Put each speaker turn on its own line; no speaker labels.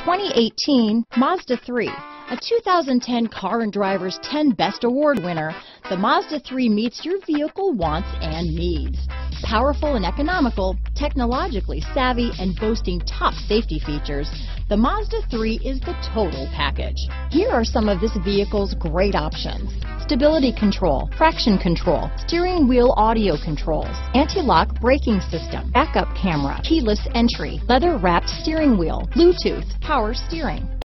2018 Mazda 3. A 2010 Car and Driver's 10 Best Award winner, the Mazda 3 meets your vehicle wants and needs. Powerful and economical, technologically savvy, and boasting top safety features, the Mazda 3 is the total package. Here are some of this vehicle's great options: stability control, traction control, steering wheel audio controls, anti-lock braking system, backup camera, keyless entry, leather-wrapped steering wheel, Bluetooth, power steering,